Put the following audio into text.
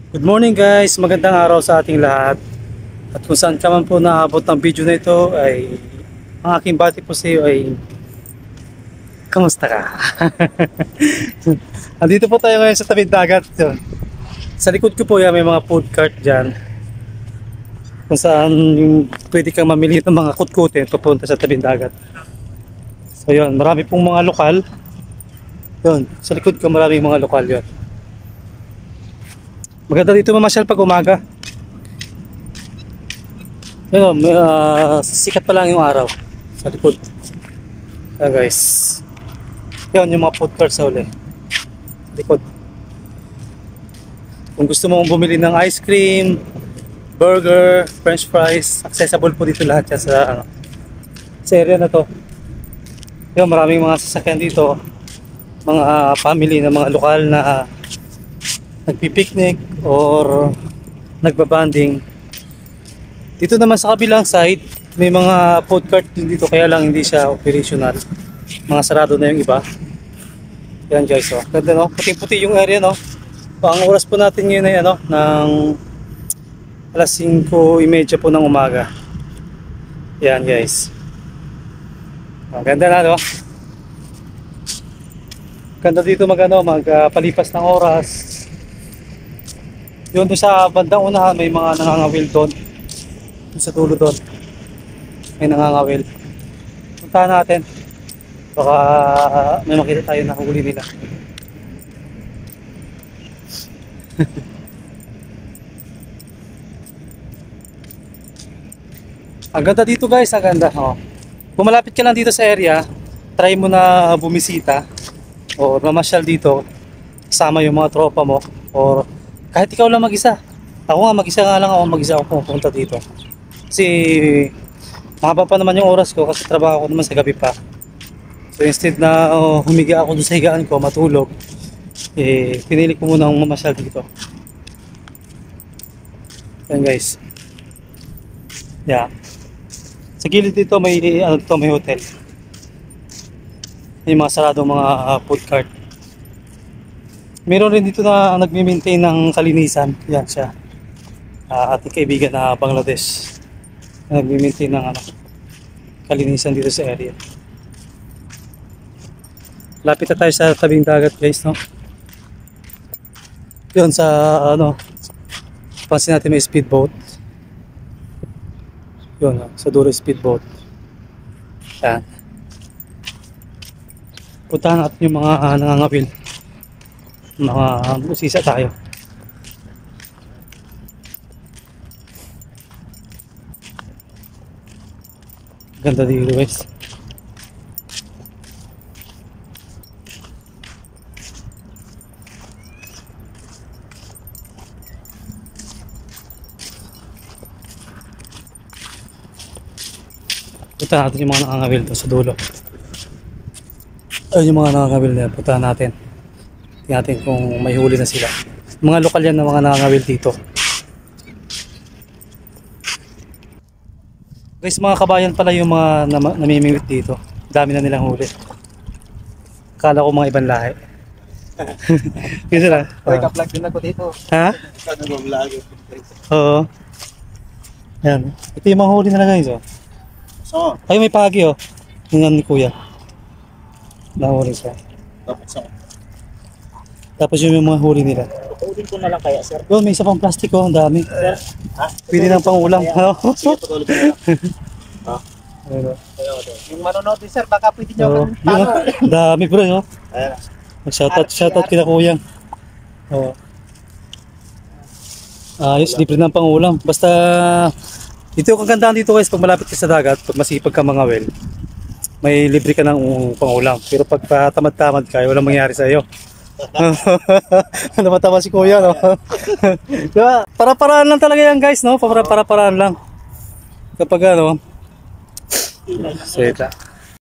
Good morning guys, magandang araw sa ating lahat. At kung saan ka man po naabot ng video na ito ay ang aking bati po sa iyo ay kamusta ka? Andito po tayo ngayon sa tabing dagat. Yun. Sa likod ko po yan, may mga food cart dyan kung saan pwede kang mamili ng mga kutkutin papunta sa tabing dagat. So yun, marami pong mga lokal. Yun, sa likod ko maraming mga lokal yun. Maganda dito mamasyal pag umaga. Yun, sikat pa lang yung araw sa likod. Ayan guys. Yun yung mga food cart sa uli. Sa likod. Kung gusto mong bumili ng ice cream, burger, french fries, accessible po dito lahat yan sa area na to. Yun, maraming mga sasakyan dito. Mga family na mga lokal na nagpipiknik or nagbabanding. Dito naman sa kabilang side, may mga food cart din dito kaya lang hindi siya operational. Mga sarado na yung iba. Yan guys, oh. Ganda no? Puting-puti yung area no. Ang oras po natin ngayon ay ano, ng alas 5:30 po ng umaga. Yan guys. Ang ganda na no. Ganda dito magpalipas ng oras. Yun doon sa bandang unahan may mga nangangawil doon. Doon sa dulo doon may nangangawil. Puntahan natin. Baka may makita tayo na huli nila. Ang ganda dito guys, ang ganda. Oh. Kung malapit ka lang dito sa area, try mo na bumisita o mamasyal dito kasama yung mga tropa mo or kahit ikaw lang mag-isa. Ako nga mag-isa nga lang ako, mag-isa ako pupunta dito. Kasi mahaba pa naman yung oras ko kasi trabaho ko naman sa gabi pa. So instead na humiga ako doon sa higaan ko, matulog, pinili ko muna ang mamasyal dito. Yan guys. Yeah. Sa gilid dito may may hotel. May mga saradong mga food cart. Meron rin dito na nagmi-maintain ng kalinisan. Yan siya. Ating kaibigan na Bangladesh. Nagmi-maintain ng kalinisan dito sa area. Lapit na tayo sa tabing dagat guys, no? Yun sa pansin natin may speedboat. Yun, sa dulo speedboat. Yan. Puntahan natin yung mga nangangawil. Mga usisa tayo. Ganda dito guys. Puntahan natin yung mga nangangawil to sa dulo. Ayun yung mga nangangawil na yan. Puntahan natin. Tingnan natin kung may huli na sila. Mga lokal yan na mga nangangawil dito. Guys, mga kabayan pala yung mga namimingwit dito. Dami na nilang huli. Akala ko mga ibang lahi. Kasi lang. Nagka-vlog din ako dito. Ha? Nag-vlog. Oo. Ayan. Ito yung mga huli nila guys. Oh. So, Ay, may pagi oh. Yung ni kuya. Nahuli siya. Tapos yung mga huli nila. putulin ko na lang kaya, sir. Yun, may isa pang plastic oh, ang dami. Sir, ha? Pwede ng pangulam. Sige, putulin ko na lang. Ha? Yung manonood din, sir, baka pwede nyo Oo, akong paano. yun, dami bro, no? Ayan. Shoutout kina kuyang. Oo. Ayos, libre ng pangulam. Basta, ito yung kagandahan dito guys, pag malapit ka sa dagat, pag masipag ka mangawil, may libre ka ng pangulam. Pero pag tamad-tamad ka, walang mangyari sa iyo. Namatawa si kuya, no? Diba? Para-paraan lang talaga yan guys, no? Para-paraan lang. Kapag ano, seta.